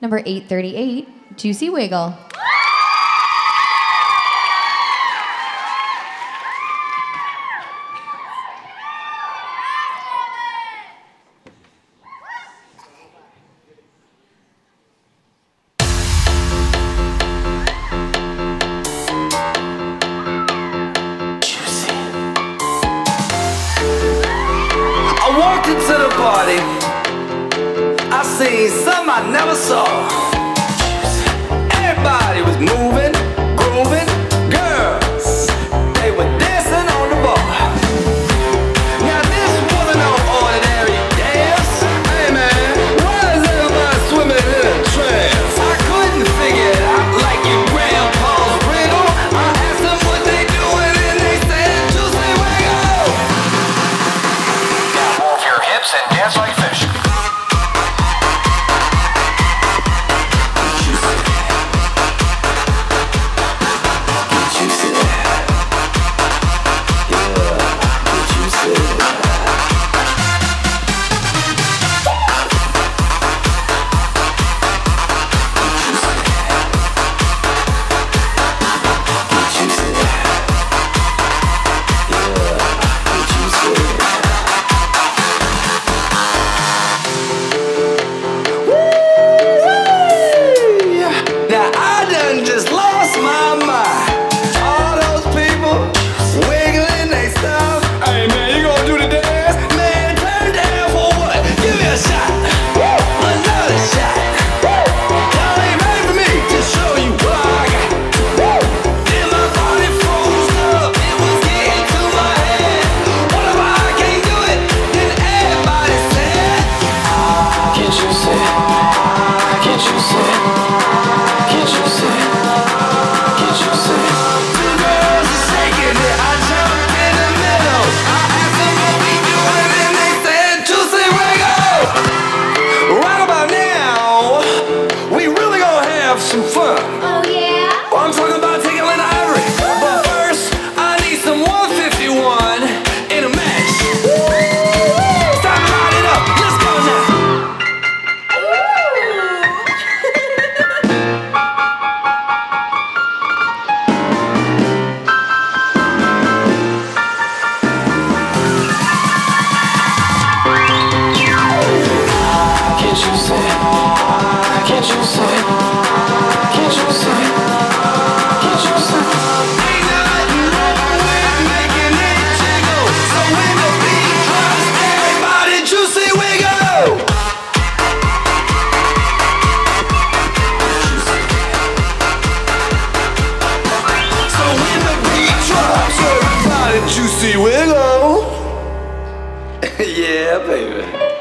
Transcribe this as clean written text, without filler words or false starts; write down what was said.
Number 838, Juicy Wiggle. I walked into the party, I seen something I never saw. Everybody was moving, grooving, girls, they were dancing on the bar. Now this wasn't no ordinary dance. Hey man, why is everybody swimming in a trance? I couldn't figure it out like your grandpa's riddle. I asked them what they doing and they said, Juicy Wiggle. Now move your hips and dance like fish. Some fun. Oh yeah? Well, I'm talking about taking Lannard. But first, I need some 151 in a match. Stop lining up. Let's go now. Can't you say? Can't you say? Can't you say? Can't you say? Ain't nothing wrong with making it jiggle. So when the beat drops, everybody Juicy Wiggle. So when the beat drops, everybody Juicy Wiggle. Yeah, baby.